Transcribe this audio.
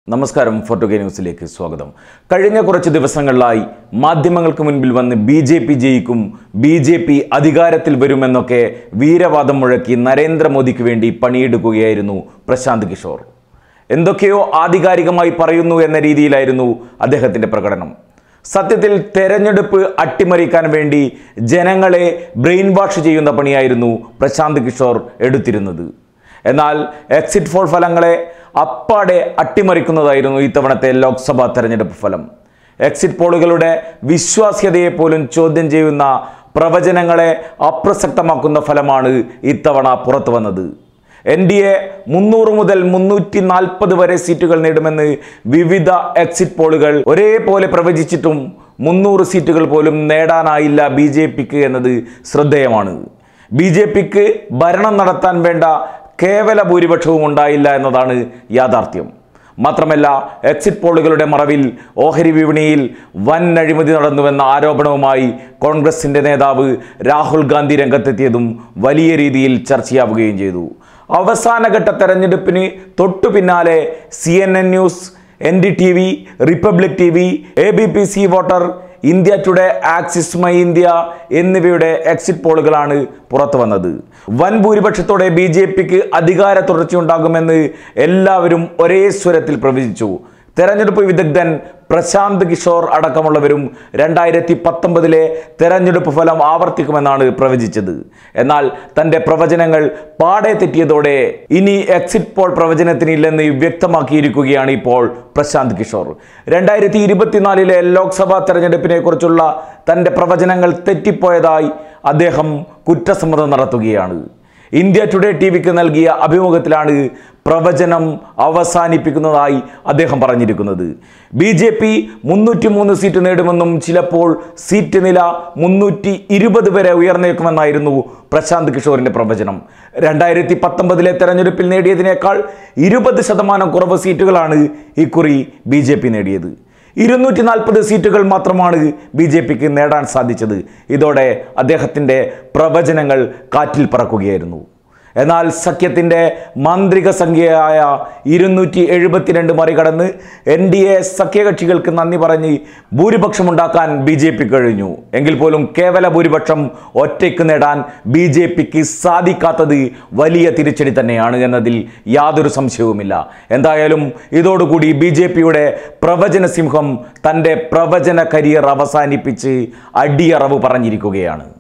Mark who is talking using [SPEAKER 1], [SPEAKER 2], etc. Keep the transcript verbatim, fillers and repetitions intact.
[SPEAKER 1] നമസ്കാരം ഫോർട്ടുഗേ ന്യൂസിലേക്ക് സ്വാഗതം. കഴിഞ്ഞ കുറച്ച് ദിവസങ്ങളിലായി മാധ്യമങ്ങൾക്ക് മുൻപിൽ വന്ന് ബി ജെ പി ജയിക്കും, ബി ജെ പി അധികാരത്തിൽ വരുമെന്നൊക്കെ വീരവാദം മുഴക്കി നരേന്ദ്രമോദിക്ക് വേണ്ടി പണിയെടുക്കുകയായിരുന്നു പ്രശാന്ത് കിഷോർ. എന്തൊക്കെയോ ആധികാരികമായി പറയുന്നു എന്ന രീതിയിലായിരുന്നു അദ്ദേഹത്തിൻ്റെ പ്രകടനം. സത്യത്തിൽ തെരഞ്ഞെടുപ്പ് അട്ടിമറിക്കാൻ വേണ്ടി ജനങ്ങളെ ബ്രെയിൻ വാഷ് ചെയ്യുന്ന പണിയായിരുന്നു പ്രശാന്ത് കിഷോർ എടുത്തിരുന്നത്. എന്നാൽ എക്സിറ്റ് പോൾ ഫലങ്ങളെ അപ്പാടെ അട്ടിമറിക്കുന്നതായിരുന്നു ഇത്തവണത്തെ ലോക്സഭാ തെരഞ്ഞെടുപ്പ് ഫലം. എക്സിറ്റ് പോളുകളുടെ വിശ്വാസ്യതയെ പോലും ചോദ്യം ചെയ്യുന്ന പ്രവചനങ്ങളെ അപ്രസക്തമാക്കുന്ന ഫലമാണ് ഇത്തവണ പുറത്തു വന്നത്. എൻ ഡി എ മുന്നൂറ് മുതൽ മുന്നൂറ്റി നാൽപ്പത് വരെ സീറ്റുകൾ നേടുമെന്ന് വിവിധ എക്സിറ്റ് പോളുകൾ ഒരേപോലെ പ്രവചിച്ചിട്ടും മുന്നൂറ് സീറ്റുകൾ പോലും നേടാനായില്ല ബി ജെ പിക്ക് എന്നത് ശ്രദ്ധേയമാണ്. ബി ജെ പിക്ക് ഭരണം നടത്താൻ വേണ്ട കേവല ഭൂരിപക്ഷവും ഉണ്ടായില്ല എന്നതാണ് യാഥാർത്ഥ്യം. മാത്രമല്ല, എക്സിറ്റ് പോളുകളുടെ മറവിൽ ഓഹരി വിപണിയിൽ വൻ അഴിമതി നടന്നുവെന്ന ആരോപണവുമായി കോൺഗ്രസിൻ്റെ നേതാവ് രാഹുൽ ഗാന്ധി രംഗത്തെത്തിയതും വലിയ രീതിയിൽ ചർച്ചയാവുകയും ചെയ്തു. അവസാനഘട്ട തെരഞ്ഞെടുപ്പിന് തൊട്ടു പിന്നാലെ C N N news, N D T V, republic T V, A B P C voter, India today, axis my India എന്നിവയുടെ എക്സിറ്റ് പോളുകളാണ് പുറത്തു വന്നത്. വൻ ഭൂരിപക്ഷത്തോടെ ബി ജെ പിക്ക് അധികാര തുടർച്ചയുണ്ടാകുമെന്ന് എല്ലാവരും ഒരേ സ്വരത്തിൽ പ്രവചിച്ചു. തെരഞ്ഞെടുപ്പ് വിദഗ്ധൻ പ്രശാന്ത് കിഷോർ അടക്കമുള്ളവരും രണ്ടായിരത്തി പത്തൊമ്പതിലെ തെരഞ്ഞെടുപ്പ് ഫലം ആവർത്തിക്കുമെന്നാണ് പ്രവചിച്ചത്. എന്നാൽ തൻ്റെ പ്രവചനങ്ങൾ പാടെ തെറ്റിയതോടെ ഇനി എക്സിറ്റ് പോൾ പ്രവചനത്തിനില്ലെന്ന് വ്യക്തമാക്കിയിരിക്കുകയാണ് ഇപ്പോൾ പ്രശാന്ത് കിഷോർ. രണ്ടായിരത്തി ഇരുപത്തിനാലിലെ ലോക്സഭാ തെരഞ്ഞെടുപ്പിനെ കുറിച്ചുള്ള തൻ്റെ പ്രവചനങ്ങൾ തെറ്റിപ്പോയതായി അദ്ദേഹം കുറ്റസമ്മതം നടത്തുകയാണ്. ഇന്ത്യ ടുഡേ ടി വിക്ക് നൽകിയ അഭിമുഖത്തിലാണ് പ്രവചനം അവസാനിപ്പിക്കുന്നതായി അദ്ദേഹം പറഞ്ഞിരിക്കുന്നത്. ബി ജെ പി മുന്നൂറ്റി മൂന്ന് സീറ്റ് നേടുമെന്നും ചിലപ്പോൾ സീറ്റ് നില മുന്നൂറ്റി ഇരുപത് വരെ ഉയർന്നേക്കുമെന്നായിരുന്നു പ്രശാന്ത് കിഷോറിൻ്റെ പ്രവചനം. രണ്ടായിരത്തി പത്തൊമ്പതിലെ തെരഞ്ഞെടുപ്പിൽ നേടിയതിനേക്കാൾ ഇരുപത് ശതമാനം കുറവ് സീറ്റുകളാണ് ഇക്കുറി ബി ജെ പി നേടിയത്. ഇരുന്നൂറ്റി നാൽപ്പത് സീറ്റുകൾ മാത്രമാണ് ബി ജെ പിക്ക് നേടാൻ സാധിച്ചത്. ഇതോടെ അദ്ദേഹത്തിൻ്റെ പ്രവചനങ്ങൾ കാറ്റിൽ പറക്കുകയായിരുന്നു. എന്നാൽ സഖ്യത്തിൻ്റെ മാന്ത്രിക സംഖ്യയായ ഇരുന്നൂറ്റി എഴുപത്തിരണ്ട് മറികടന്ന് എൻ ഡി എ സഖ്യകക്ഷികൾക്ക് നന്ദി പറഞ്ഞ് ഭൂരിപക്ഷമുണ്ടാക്കാൻ ബി ജെ പി കഴിഞ്ഞു. എങ്കിൽ പോലും കേവല ഭൂരിപക്ഷം ഒറ്റയ്ക്ക് നേടാൻ ബി ജെ പിക്ക് സാധിക്കാത്തത് വലിയ തിരിച്ചടി തന്നെയാണ് എന്നതിൽ യാതൊരു സംശയവുമില്ല. എന്തായാലും ഇതോടുകൂടി ബി ജെ പിയുടെ പ്രവചന സിംഹം തൻ്റെ പ്രവചന കരിയർ അവസാനിപ്പിച്ച് അടിയറവ് പറഞ്ഞിരിക്കുകയാണ്.